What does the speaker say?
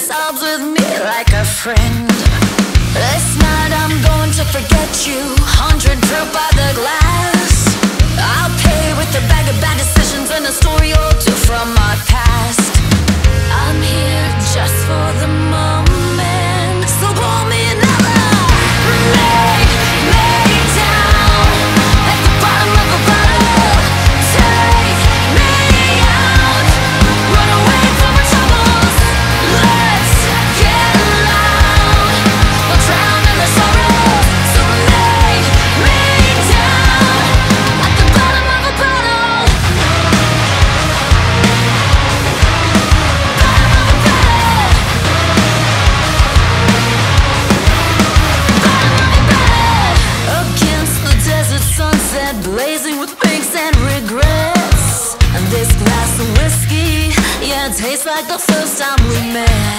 sobs with me like a friend. This night I'm going to forget you, 100 proof by the glass. I'll pay with a bag of bad decisions and a story or two from my past. I'm here just for the moment, so pour me another. Lay me down at the bottom of a bottle. Take me out, run away from my troubles. Let's get loud, we'll drown in the sorrow. So lay me down at the bottom of a bottle. Against the desert sunset, blazing with pinks and regrets. And this glass of whiskey, yeah, it tastes like the first time we met.